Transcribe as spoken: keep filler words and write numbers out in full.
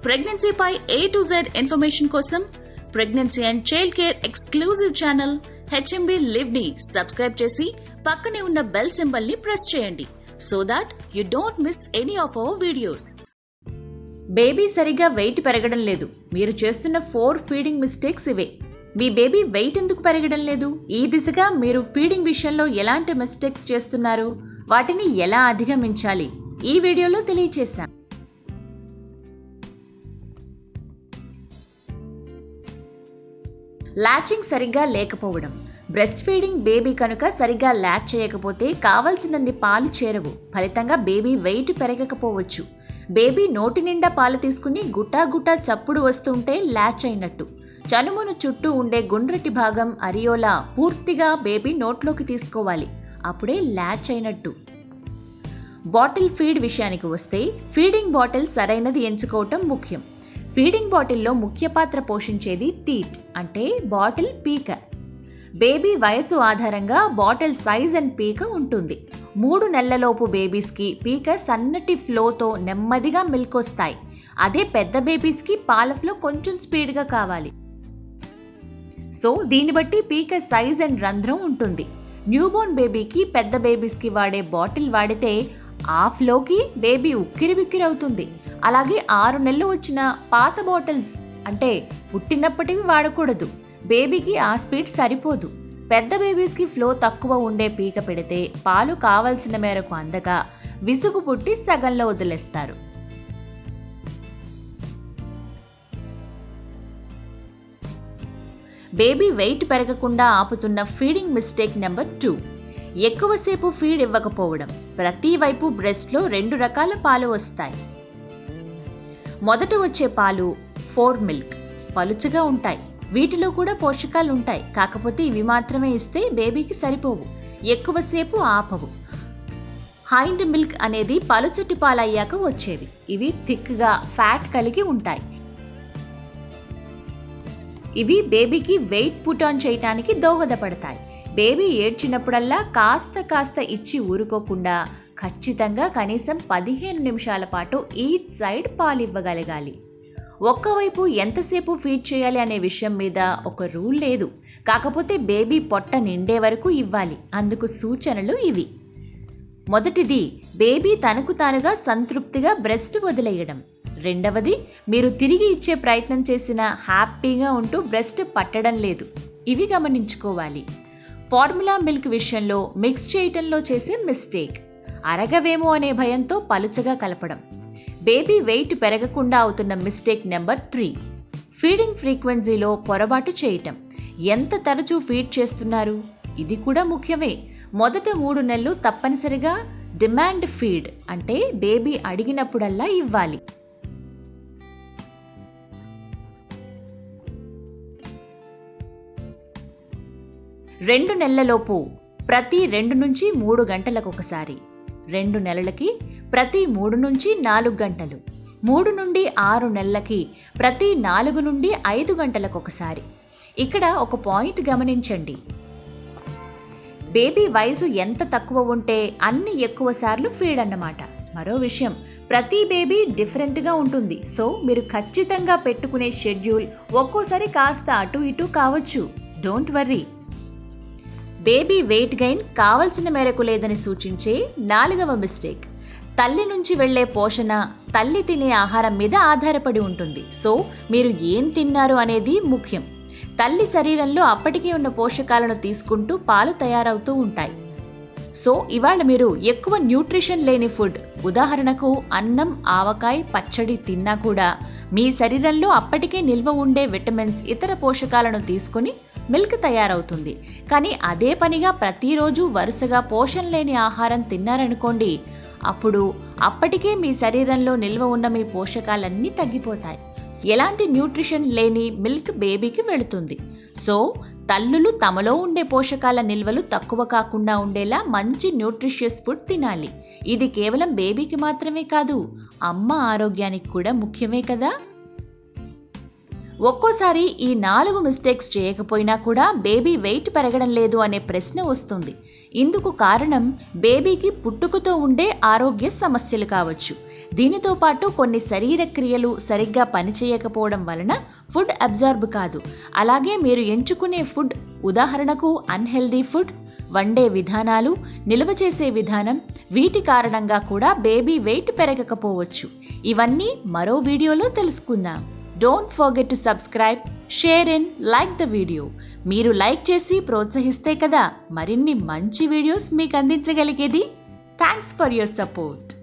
ప్రెగ్నెన్సీపై A to Z information కోసం pregnancy and child care exclusive channel HMB live ని subscribe చేసి పక్కనే ఉన్న బెల్ సింబల్ ని ప్రెస్ చేయండి so that you don't miss any of our videos. Baby సరిగా weight పెరగడం లేదు. మీరు చేస్తున్న ఫోర్ ఫీడింగ్ మిస్టేక్స్ ఇవే. మీ బేబీ వెయిట్ ఎందుకు పెరగడం లేదు? ఈ దిశగా మీరు ఫీడింగ్ విషయంలో ఎలాంటి మిస్టేక్స్ చేస్తున్నారు? వాటిని ఎలా అధిగమించాలి? ఈ వీడియోలో తెలియచేశాం. లాచింగ్ సరిగ్గా లేకపోవడం. బ్రెస్ట్ ఫీడింగ్ బేబీ కనుక సరిగ్గా లాచ్ చేయకపోతే కావలసినన్ని పాలు చేరవు. ఫలితంగా బేబీ వెయిట్ పెరగకపోవచ్చు. బేబీ నోటి నిండా పాలు తీసుకుని గుట్టా గుట్టా చప్పుడు వస్తుంటే లాచ్ అయినట్టు. చనుమును చుట్టూ ఉండే గుండ్రటి భాగం అరియోలా పూర్తిగా బేబీ నోట్లోకి తీసుకోవాలి. అప్పుడే లాచ్ అయినట్టు. బాటిల్ ఫీడ్ విషయానికి వస్తే ఫీడింగ్ బాటిల్ సరైనది ఎంచుకోవటం ముఖ్యం. ఫీడింగ్ బాటిల్లో ముఖ్య పాత్ర పోషించేది టీట్ అంటే బాటిల్ పీక. బేబీ వయసు ఆధారంగా బాటిల్ సైజ్ అండ్ పీక ఉంటుంది. మూడు నెలలలోపు బేబీస్కి పీక సన్నటి ఫ్లోతో నెమ్మదిగా మిల్క్ వస్తాయి. అదే పెద్ద బేబీస్కి పాల ఫ్లో కొంచెం స్పీడ్గా కావాలి. సో దీన్ని బట్టి పీక సైజ్ అండ్ రంధ్రం ఉంటుంది. న్యూబోర్న్ బేబీకి పెద్ద బేబీస్కి వాడే బాటిల్ వాడితే ఆ ఫ్లోకి బేబీ ఉక్కిరి బిక్కిరి అవుతుంది. అలాగే ఆరు నెలలు వచ్చిన పాత బాటిల్స్ అంటే పుట్టినప్పటివి వాడకూడదు. బేబీకి ఆ స్పీడ్ సరిపోదు. పెద్ద బేబీస్కి ఫ్లో తక్కువ ఉండే పీక పెడితే పాలు కావలసిన మేరకు అందక విసుగు పుట్టి సగంలో వదిలేస్తారు. బేబీ వెయిట్ పెరగకుండా ఆపుతున్న ఫీడింగ్ మిస్టేక్ నెంబర్ టూ, ఎక్కువసేపు ఫీడ్ ఇవ్వకపోవడం. ప్రతి వైపు బ్రెస్ట్లో రెండు రకాల పాలు వస్తాయి. మొదట వచ్చే పాలు ఫోర్ మిల్క్ పలుచగా ఉంటాయి. వీటిలో కూడా పోషకాలు ఉంటాయి. కాకపోతే ఇవి మాత్రమే ఇస్తే బేబీకి సరిపోవు, ఎక్కువసేపు ఆపవు. హైండ్ మిల్క్ అనేది పలుచటి పాలయ్యాక వచ్చేవి. ఇవి థిక్గా ఫ్యాట్ కలిగి ఉంటాయి. ఇవి బేబీకి వెయిట్ పుట్ ఆన్ చేయటానికి దోహదపడతాయి. బేబీ ఏడ్చినప్పుడల్లా కాస్త కాస్త ఇచ్చి ఊరుకోకుండా ఖచ్చితంగా కనీసం పదిహేను నిమిషాల పాటు ఈచ్ సైడ్ పాలివ్వగలగాలి. ఒక్కవైపు ఎంతసేపు ఫీడ్ చేయాలి అనే విషయం మీద ఒక రూల్ లేదు. కాకపోతే బేబీ పొట్ట నిండే వరకు ఇవ్వాలి. అందుకు సూచనలు ఇవి. మొదటిది, బేబీ తనకు తానుగా సంతృప్తిగా బ్రెస్ట్ వదిలేయడం. రెండవది, మీరు తిరిగి ఇచ్చే ప్రయత్నం చేసినా హ్యాపీగా ఉంటూ బ్రెస్ట్ పట్టడం లేదు. ఇవి గమనించుకోవాలి. ఫార్ములా మిల్క్ విషయంలో మిక్స్ చేయటంలో చేసే మిస్టేక్, అరగవేమో అనే భయంతో పలుచగా కలపడం. బేబీ వెయిట్ పెరగకుండా అవుతున్న మిస్టేక్ నెంబర్ త్రీ, ఫీడింగ్ ఫ్రీక్వెన్సీలో పొరపాటు చేయటం. ఎంత తరచూ ఫీడ్ చేస్తున్నారు? ఇది కూడా ముఖ్యమే. మొదట మూడు నెలలు తప్పనిసరిగా డిమాండ్ ఫీడ్ అంటే బేబీ అడిగినప్పుడల్లా ఇవ్వాలి. రెండు నెలలలోపు ప్రతి రెండు నుంచి మూడు గంటలకు ఒకసారి, రెండు నెలలకి ప్రతి మూడు నుంచి నాలుగు గంటలు, మూడు నుండి ఆరు నెలలకి ప్రతి నాలుగు నుండి ఐదు గంటలకు ఒకసారి. ఇక్కడ ఒక పాయింట్ గమనించండి. బేబీ వయసు ఎంత తక్కువ ఉంటే అన్ని ఎక్కువ సార్లు ఫీడ్ అన్నమాట. మరో విషయం, ప్రతి బేబీ డిఫరెంట్గా ఉంటుంది. సో మీరు ఖచ్చితంగా పెట్టుకునే షెడ్యూల్ ఒక్కోసారి కాస్త అటు ఇటు కావచ్చు. Don't worry. Baby weight gain కావలసిన మేరకు లేదని సూచించే నాలుగవ మిస్టేక్, తల్లి నుంచి వెళ్లే పోషణ తల్లి తినే ఆహారం మీద ఆధారపడి ఉంటుంది. సో మీరు ఏం తిన్నారు అనేది ముఖ్యం. తల్లి శరీరంలో అప్పటికే ఉన్న పోషకాలను తీసుకుంటూ పాలు తయారవుతూ ఉంటాయి. సో ఇవాళ మీరు ఎక్కువ న్యూట్రిషన్ లేని ఫుడ్, ఉదాహరణకు అన్నం, ఆవకాయ, పచ్చడి తిన్నా కూడా మీ శరీరంలో అప్పటికే నిల్వ ఉండే విటమిన్స్, ఇతర పోషకాలను తీసుకుని మిల్క్ తయారవుతుంది. కానీ అదే పనిగా ప్రతిరోజు వరుసగా పోషణ లేని ఆహారం తిన్నారనుకోండి, అప్పుడు అప్పటికే మీ శరీరంలో నిల్వ ఉన్న మీ పోషకాలన్నీ తగ్గిపోతాయి. ఎలాంటి న్యూట్రిషన్ లేని మిల్క్ బేబీకి వెళుతుంది. సో తల్లులు తమలో ఉండే పోషకాల నిల్వలు తక్కువ కాకుండా ఉండేలా మంచి న్యూట్రిషియస్ ఫుడ్ తినాలి. ఇది కేవలం బేబీకి మాత్రమే కాదు, అమ్మ ఆరోగ్యానికి కూడా ముఖ్యమే కదా. ఒక్కోసారి ఈ నాలుగు మిస్టేక్స్ చేయకపోయినా కూడా బేబీ వెయిట్ పెరగడం లేదు అనే ప్రశ్న వస్తుంది. ఇందుకు కారణం బేబీకి పుట్టుకతో ఉండే ఆరోగ్య సమస్యలు కావచ్చు. దీనితో పాటు కొన్ని శరీర క్రియలు సరిగ్గా పనిచేయకపోవడం వలన ఫుడ్ అబ్జార్బ్ కాదు. అలాగే మీరు ఎంచుకునే ఫుడ్, ఉదాహరణకు అన్హెల్దీ ఫుడ్, వండే విధానాలు, నిల్వ చేసే విధానం, వీటి కారణంగా కూడా బేబీ వెయిట్ పెరగకపోవచ్చు. ఇవన్నీ మరో వీడియోలో తెలుసుకుందాం. Don't forget to subscribe, share and like the video. మీరు లైక్ చేసి ప్రోత్సహిస్తే కదా మరిన్ని మంచి వీడియోస్ మీకు అందించగలిగేది. Thanks for your support.